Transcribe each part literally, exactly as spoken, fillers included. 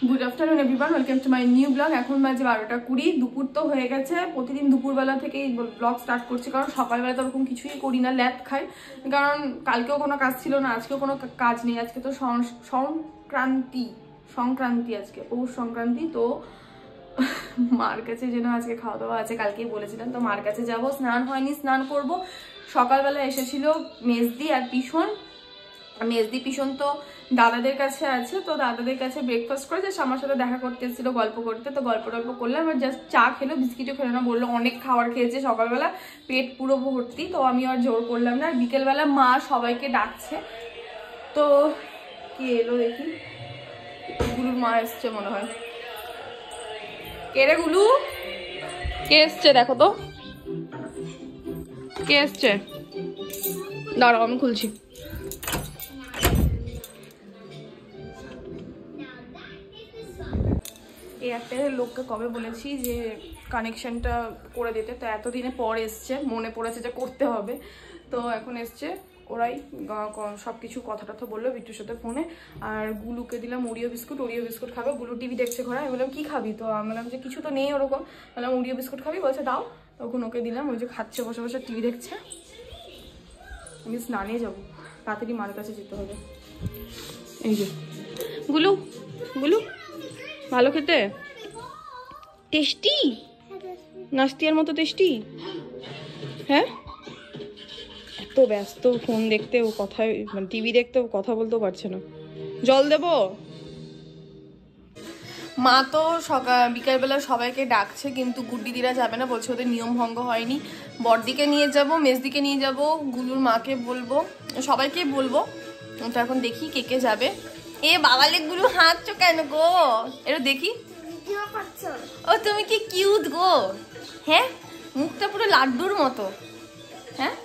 Good afternoon everyone, welcome to my new blog. এখন বাজে বারোটা কুড়ি, দুপুর তো হয়ে গেছে। প্রতিদিন দুপুরবেলা থেকে ব্লগ স্টার্ট করছি, কারণ সকালবেলা তো ওরকম কিছুই করি না, ল্যাদ খাই। কারণ কালকেও কোনো কাজ ছিল না, আজকেও কোনো কাজ নেই। আজকে তো সংক্রান্তি সংক্রান্তি আজকে পৌষ সংক্রান্তি। তো মার কাছে যেন আজকে খাওয়া দাওয়া আছে, কালকেই বলেছিলাম। তো মার কাছে যাবো, স্নান হয়নি, স্নান করব। সকালবেলা এসেছিল মেজদি আর পিছন। মেজদি পিছন তো দাদাদের কাছে আছে, তো দাদাদের কাছে ব্রেকফাস্ট করে জাস্ট আমার সাথে দেখা করতে এসেছিল, গল্প করতে। তো গল্প টল্প করলাম, আর জাস্ট চা খেলো, বিস্কিটও খেলো না। বললো অনেক খাবার খেয়েছে সকালবেলা, পেট পুরো ভর্তি। তো আমি আর জোর করলাম না। বিকেলবেলা মা সবাইকে ডাকছে, তো কি এলো দেখি। গুলুর মা এসছে মনে হয়। কে রে গুলু? কে এসছে দেখো তো, কে এসছে? দাঁড়াও আমি খুলছি। এই একটা লোককে কবে বলেছি যে কানেকশনটা করে দিতে, তো এতদিনে পর এসছে, মনে পড়েছে যে করতে হবে। তো এখন এসছে, ওরাই সব কিছু কথা টথা বললো বিট্টুর সাথে ফোনে। আর গুলুকে দিলাম ওরিও বিস্কুট, ওরিও বিস্কুট খাবে। গুলু টিভি দেখছে ঘরে। আমি বললাম কি খাবি? তো আমি বললাম যে কিছু তো নেই ওরকম। বললাম ওরিও বিস্কুট খাবি, বলছে দাও। তখন ওকে দিলাম, ওই যে খাচ্ছে বসে বসে টিভি দেখছে। আমি স্নানে যাবো, তাড়াতাড়ি মার কাছে যেতে হবে। এই যে গুলু, গুলু ভালো খেতে, টেস্টি, নাস্তিয়ার মতো টেস্টি। হ্যাঁ, এত ব্যস্ত ফোন দেখতে ও কথায়, মানে টিভি দেখতে ও কথা বলতেও পারছে না। জল দেবো? মা তো সকাল বিকালবেলা সবাইকে ডাকছে, কিন্তু গুড্ডিদিরা যাবে না, বলছে ওদের নিয়ম ভঙ্গ হয়নি। বড়দিকে নিয়ে যাব, মেজদিকে নিয়ে যাব, গুলুর মাকে বলবো, সবাইকে বলবো। তো এখন দেখি কে কে যাবে। এ বাবালে গুলু হাঁটছো কেন গো? এটা দেখি। ও তুমি কি কিউট গো। হ্যাঁ, মুখটা পুরো লাড্ডুর মতো। হ্যাঁ,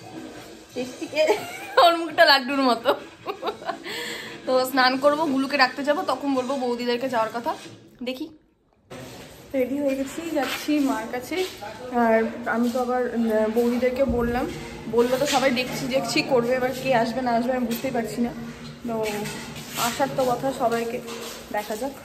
ওর মুখটা লাড্ডুর মতো। তো স্নান করবো, গুলুকে রাখতে যাবো, তখন বলবো বৌদিদেরকে যাওয়ার কথা। দেখি। রেডি হয়ে গেছি, যাচ্ছি মার কাছে। আর আমি তো আবার বৌদিদেরকে বললাম, বললো তো সবাই দেখছি দেখছি করবে, এবার কে আসবে না আসবে আমি বুঝতেই পারছি না। তো আসার তো কথা, সবাইকে দেখা যাক।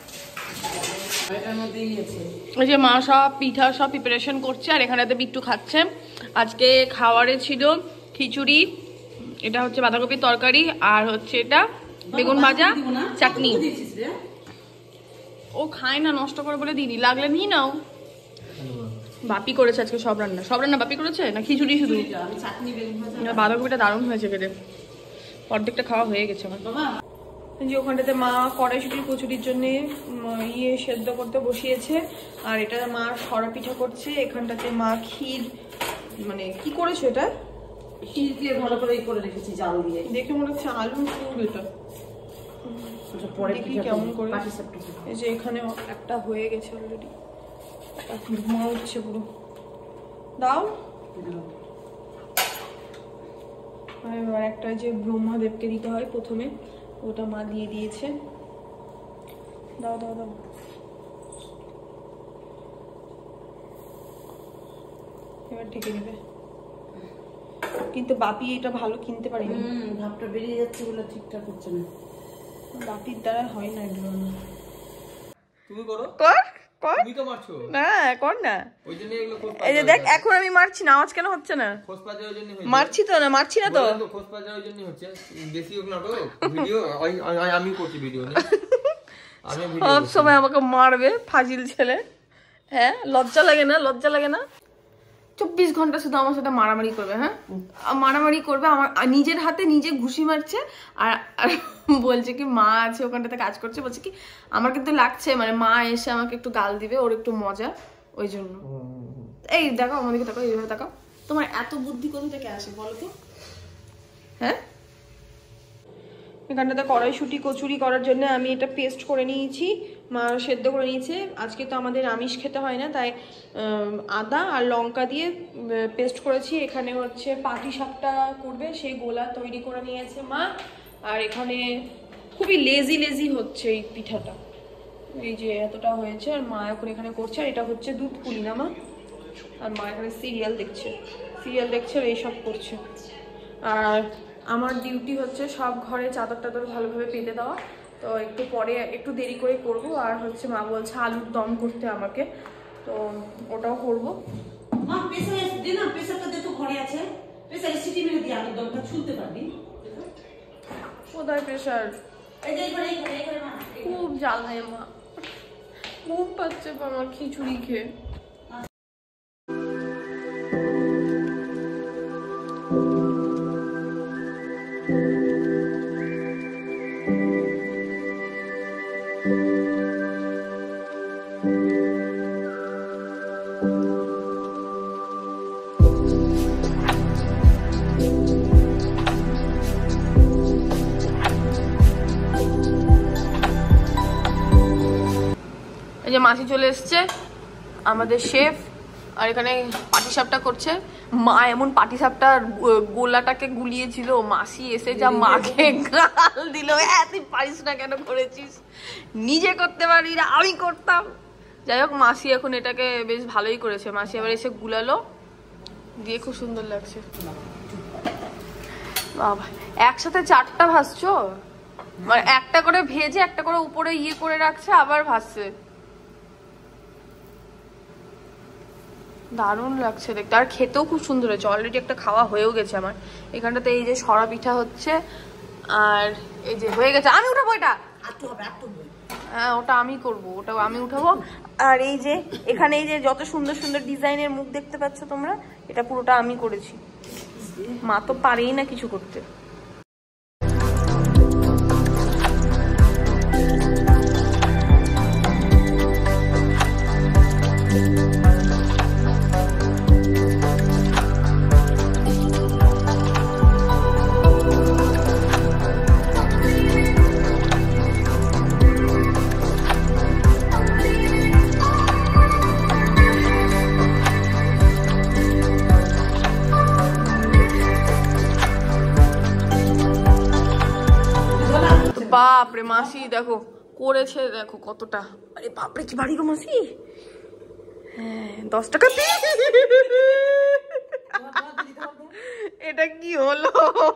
ওই যে মা সব পিঠা সব প্রিপারেশন করছে, আর এখানেতে বিট্টু খাচ্ছে। আজকে খাওয়ারে ছিল খিচুড়ি, এটা হচ্ছে বাঁধাকপির তরকারি, আর হচ্ছে এটা বেগুন ভাজা, চাটনি। ও খায় না, নষ্ট করে বলে দিদি, লাগলে নিয়ে নাও। বাপি করেছে আজকে সব রান্না, সব রান্না বাপি করেছে না খিচুড়ি শুধু? বাঁধাকপিটা দারুণ হয়েছে খেতে, অর্ধেকটা খাওয়া হয়ে গেছে আমার। যে ওখানটাতে মা কড়াইশুটির কচুরির জন্য ইয়ে সেদ্ধ করতে বসিয়েছে, আর এটা মা সরা পিঠা করছে। এখানটাতে মা ক্ষীর, মানে কি করেছো এটা? ক্ষীর দিয়ে ভালো করে করে রেখেছি, জাল দিয়ে। দেখে মনে হচ্ছে আলুর ফুল। এটা দেখি কেমন করে। এই যে এখানে একটা হয়ে গেছে অলরেডি, ধোঁয়া উঠছে পুরো। দাও। আর একটা যে ব্রহ্মাদেবকে দিতে হয় প্রথমে, ওটা মা দিয়ে দিয়েছে। দাও দাও দাও। এবার ঢেকে নেবে। কিন্তু বাপি এটা ভালো কিনতে পারেনি, ভাবটা বেরিয়ে যাচ্ছে বলে ঠিকঠাক হচ্ছে না। বাপির দ্বারা হয় না এগুলো। তুমি করো, কর কর। তুমি তো মারছো না, কর না। ওই জন্য এগুলো খোঁজ। এই যে দেখ, এখন আমি মারছি না, আওয়াজ কেন হচ্ছে না? খোঁজ পাওয়ার জন্য হচ্ছে। মারছি তো না, মারছি না তো। খোঁজ পাওয়ার জন্য হচ্ছে। বেশি হোক না তো ভিডিও, আমি করছি ভিডিও না। আমি ভিডিও সব সময় আমাকে মারবে, ফাজিল ছেলে। হ্যাঁ, লজ্জা লাগে না? লজ্জা লাগে না? চব্বিশ ঘন্টা শুধু আমার সাথে মারামারি করবে। হ্যাঁ, মারামারি করবে, আমার নিজের হাতে নিজে ঘুষি মারছে। আর বলছে কি মা আছে ওখানটাতে কাজ করছে, বলছে কি আমার কিন্তু লাগছে, মানে মা এসে আমাকে একটু গাল দিবে, ওর একটু মজা, ওই জন্য। এই দেখো আমাদেরকে, তাকাও এইভাবে তাকাও। তোমার এত বুদ্ধি কোথা থেকে আসে বলো তো? হ্যাঁ, এখানটাতে কড়াইশুঁটি কচুরি করার জন্য আমি এটা পেস্ট করে নিয়েছি, মা সেদ্ধ করে নিয়েছে। আজকে তো আমাদের আমিষ খেতে হয় না, তাই আদা আর লঙ্কা দিয়ে পেস্ট করেছি। এখানে হচ্ছে পাটি সাপটা করবে, সেই গোলা তৈরি করে নিয়েছে মা। আর এখানে খুবই লেজি লেজি হচ্ছে এই পিঠাটা, এই যে এতটা হয়েছে। আর মা এখন এখানে করছে, আর এটা হচ্ছে দুধ পুলি না মা? আর মা এখানে সিরিয়াল দেখছে, সিরিয়াল দেখছে আর এইসব করছে। আর আমার ডিউটি হচ্ছে সব ঘরে চাদর টাদর ভালোভাবে পেতে দেওয়া। তো একটু পরে একটু দেরি করে করব। আর হচ্ছে মা বলছে আলুর দম করতে আমাকে, তো ওটাও করব। মা প্রেসারে দে না, প্রেসারটা দে তো ঘরে আছে, প্রেসারে সিটি মেরে দিয়ে আলুর দমটা ছুলতে পারবি। কোথায় প্রেসার? এই যে ঘরে ঘরে ঘরে মা খুব জ্বালায় মা, ঘুম পাচ্ছে আমার খিচুড়ি খেয়ে। এই যে মাসি চলে এসছে আমাদের শেফ, আর এখানে পাটিসাপটা করছে মা। এমন পাটিসাপটার গোলাটাকে গুলিয়েছিল, মাসি এসে যা মাকে গাল দিল, হ্যাঁ তুই পারিস না কেন করেছিস, নিজে করতে পারি না আমি করতাম। যাই হোক মাসি এখন এটাকে বেশ ভালোই করেছে, মাসি আবার এসে গুলালো দিয়ে, খুব সুন্দর লাগছে। বাবা একসাথে চারটা ভাজছো, মানে একটা করে ভেজে একটা করে উপরে ইয়ে করে রাখছে আবার ভাজছে, দারুণ লাগছে দেখতে। আর খেতেও খুব সুন্দর হয়েছে, অলরেডি একটা খাওয়া হয়েও গেছে আমার। এখানটাতে এই যে সরা পিঠা হচ্ছে, আর এই যে হয়ে গেছে, আমি উঠাবো এটা, হ্যাঁ ওটা আমি করব, ওটাও আমি উঠাবো। আর এই যে এখানে এই যে যত সুন্দর সুন্দর ডিজাইনের মুখ দেখতে পাচ্ছ তোমরা, এটা পুরোটা আমি করেছি, মা তো পারেই না কিছু করতে। বাপরে মাসি দেখো করেছে, দেখো কতটা, আরে বাপরে কি বাড়ি গো মাসি, হ্যাঁ দশ টাকা পিস। এটা কি হলো,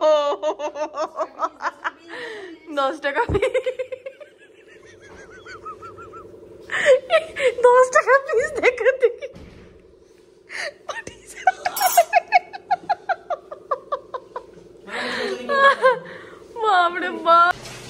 দশ টাকা পিস, দশ টাকা পিস দেখে দেখি বাপরে বাপ।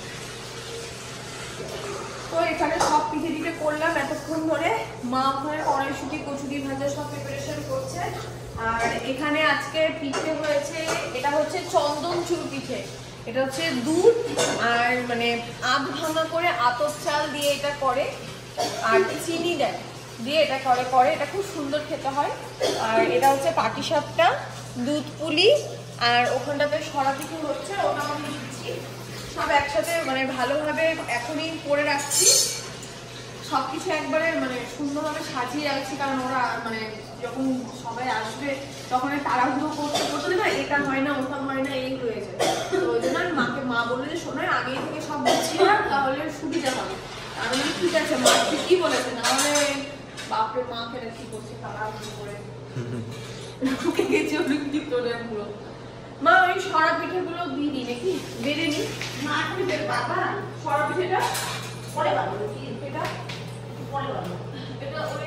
তো এখানে সব পিঠে পিঠে করলাম এতক্ষণ ধরে, মা ওখানে কড়াইশুঁটি কচুরি ভাজা সব প্রিপারেশন করছে। আর এখানে আজকে পিঠে হয়েছে, এটা হচ্ছে চন্দন চুর পিঠে, এটা হচ্ছে দুধ আর মানে আধ ভাঙা করে আতপ চাল দিয়ে এটা করে, আর চিনি দেয় দিয়ে এটা করে করে এটা খুব সুন্দর খেতে হয়। আর এটা হচ্ছে পাটিসাপটা, দুধ পুলি, আর ওখানটাতে সরা পিঠে হচ্ছে, ওটা আমি দিচ্ছি সব একসাথে, মানে ভালোভাবে এখনই করে রাখছি সবকিছু একবারে, মানে সুন্দরভাবে সাজিয়ে রাখছি, কারণ ওরা মানে যখন সবাই আসবে তখন তাড়াহুড়ো করতে করতে না এটা হয় না ওটা হয় না এই হয়ে যায়। তো ওই জন্য মাকে মা বললো যে শোনায় আগে থেকে সব বুঝিয়ে রাখ, তাহলে সুবিধা হবে। আমি ঠিক আছে মা ঠিকই বলেছে, নাহলে বাপরে মাকে কি করছে তাড়াহুড়ো করে ঢুকে গেছে ওর ভিতরে পুরো। মা ওই সরা পিঠেগুলো দিয়ে দিই নাকি, বেড়ে নি মা এখন বেড়ে বাবা সরা পিঠেটা পরে বানাবো, কি এটা পরে বানাবো, এটা ওই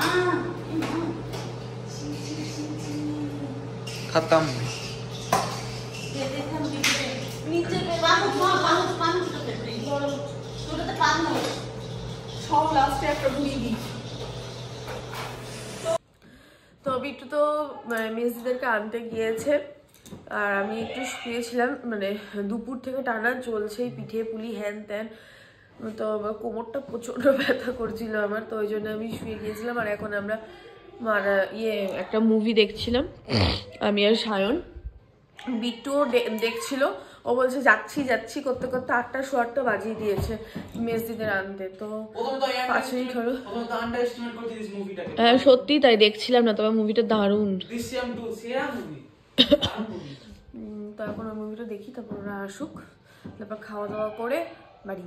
खत्म নিচে পানো পানো পানো পানো তোটাতে পানো সব লাস্টে একটা ভুড়ি দিই। তো বিট্টু তো মেসদেরকে আনতে গিয়েছে, আর আমি একটু শুয়েছিলাম, মানে দুপুর থেকে টানা চলছে পিঠে পুলি হ্যান ত্যান, তো কোমরটা প্রচণ্ড ব্যথা করছিল আমার, তো ওই জন্য আমি শুয়ে গিয়েছিলাম। আর এখন আমরা মারা ইয়ে একটা মুভি দেখছিলাম আমি আর সায়ন, বিট্টুও দেখছিল, ও বলছে যাচ্ছি যাচ্ছি করতে করতে আটটা সোয়াটটা বাজিয়ে দিয়েছে মেসদিদের আনতে। তো পাঁচ মিনিট হলো, হ্যাঁ সত্যি তাই দেখছিলাম না, তবে মুভিটা দারুণ। তো এখন ওই মুভিটা দেখি, তারপর ওরা আসুক, তারপর খাওয়া দাওয়া করে বাড়ি।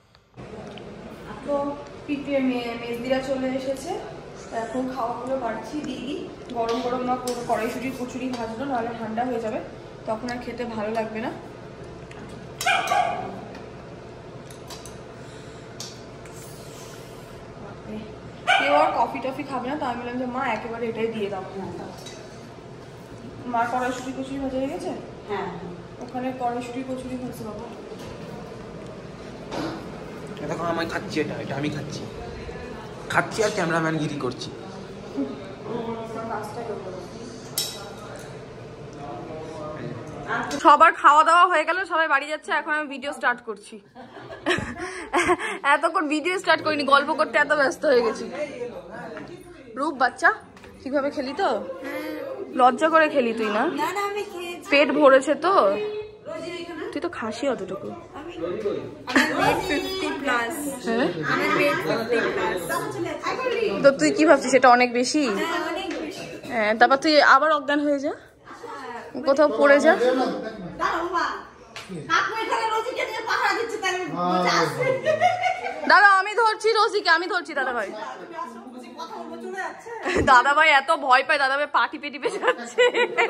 তো পিঠে মেসদিরা চলে এসেছে, এখন খাওয়াগুলো বাড়ছি দিদি, গরম গরম না কড়াইশুঁটি কচুরি ভাজলো, নাহলে ঠান্ডা হয়ে যাবে, তখন আর খেতে ভালো লাগবে না। কফি টফি খাবে না, তো আমি বললাম যে মা একেবারে এটাই দিয়ে দাও। মা কড়াইশুটি কচুরি ভাজা হয়ে গেছে? হ্যাঁ, ওখানে কড়াইশুটি কচুরি হয়েছে বাবা। দেখো আমি খাচ্ছি, এটা এটা আমি খাচ্ছি খাচ্ছি আর ক্যামেরাম্যান গিরি করছি। সবার খাওয়া দাওয়া হয়ে গেল, সবাই বাড়ি যাচ্ছে, এখন আমি ভিডিও স্টার্ট করছি। এতক্ষণ ভিডিও স্টার্ট করিনি, গল্প করতে এত ব্যস্ত হয়ে গেছি। রূপ বাচ্চা ঠিকভাবে খেলি তো? লজ্জা করে খেলি তুই না? পেট ভরেছে তো? তুই তো খাসি অতটুকু। তো তুই কি ভাবছিস সেটা অনেক বেশি? হ্যাঁ, তারপর তুই আবার অজ্ঞান হয়ে যা, কোথাও পড়ে যা। দাদা আমি ধরছি রোজিকে, আমি ধরছি দাদা ভাই। দাদা ভাই এত ভয় পায়, দাদা ভাই পা টিপে টিপে যাচ্ছে।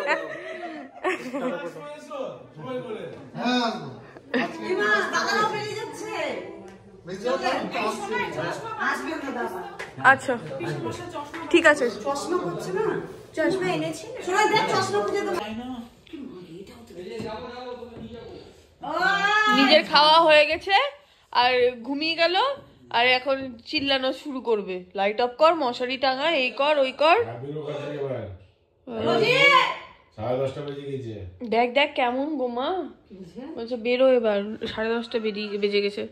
আচ্ছা ঠিক আছে। নিজের খাওয়া হয়ে গেছে আর ঘুমিয়ে গেল, আর এখন চিল্লানো শুরু করবে, লাইট অফ কর, মশারি টাঙা, এই কর ওই কর। দেখ দেখ কেমন গোমা বলছে বেরো এবার, সাড়ে দশটা বেরিয়ে বেজে গেছে।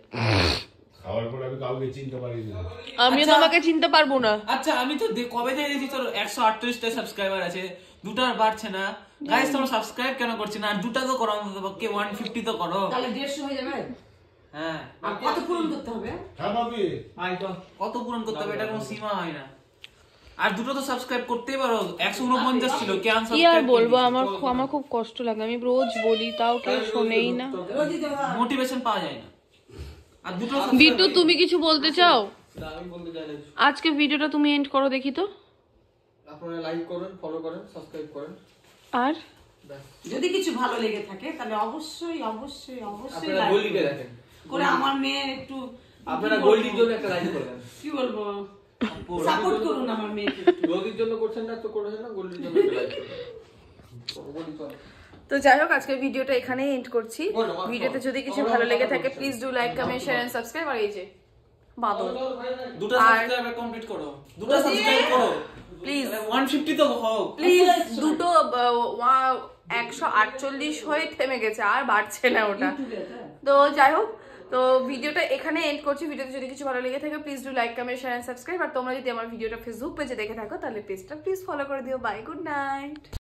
আমিও তো আমাকে চিনতে পারবো না। আচ্ছা আমি তো কবে থেকে দেখছি তোর একশো আটত্রিশটা সাবস্ক্রাইবার আছে, দুটো আর বাড়ছে না। গাইস তোমরা সাবস্ক্রাইব কেন করছি না? আর দুটো তো করো অন্তত, কে ওয়ান ফিফটি তো করো, তাহলে দেড়শো হয়ে যাবে। হ্যাঁ, আর কত পূরণ করতে হবে? হ্যাঁ ভাবি আই তো কত পূরণ করতে হবে এটা কোনো সীমা হয় না। আর দুটো তো সাবস্ক্রাইব করতেই পারো, একশো উনপঞ্চাশ ছিল, কে আনসাবস্ক্রাইব? কি আর বলবো, আমার আমার খুব কষ্ট লাগে, আমি রোজ বলি তাও কেউ শোনেই না, মোটিভেশন পাওয়া যায় না। আর দুটো বিট্টু তুমি কিছু বলতে চাও? আমি বলতে চাই না। আজকে ভিডিওটা তুমি এন্ড করো দেখি তো। আপনারা লাইক করেন, ফলো করেন, সাবস্ক্রাইব করেন, আর যদি কিছু ভালো লেগে থাকে তাহলে অবশ্যই অবশ্যই অবশ্যই আপনারা গোল্ডিকে দেখেন করে আমার মেয়ে একটু, আপনারা গোল্ডির জন্য একটা লাইক করবেন। কি বলবো, সাপোর্ট করুন আমার মেয়েকে। গোল্ডির জন্য করছেন না তো করছেন না, গোল্ডির জন্য একটা লাইক করবেন। তো যাই হোক আজকের ভিডিওটা এখানেই এন্ড করছি। ভিডিওতে যদি কিছু ভালো লেগে থাকে please do like, comment, share and subscribe. আর এই যে বাদল দুটো সাবস্ক্রাইব কমপ্লিট করো, দুটো সাবস্ক্রাইব করো প্লিজ, ওয়ান ফিফটি তো হোক প্লিজ। দুটো একশো আটচল্লিশ হয়ে থেমে গেছে, আর বাড়ছে না ওটা। তো যাই হোক, তো ভিডিওটা এখানে এন্ড করছি। ভিডিওতে যদি কিছু ভালো লেগে থাকে please do like, comment, share and subscribe. আর তোমরা যদি আমার ভিডিওটা ফেসবুক পেজে দেখে থাকো তাহলে পেজটা প্লিজ ফলো করে দিও। Bye, good night.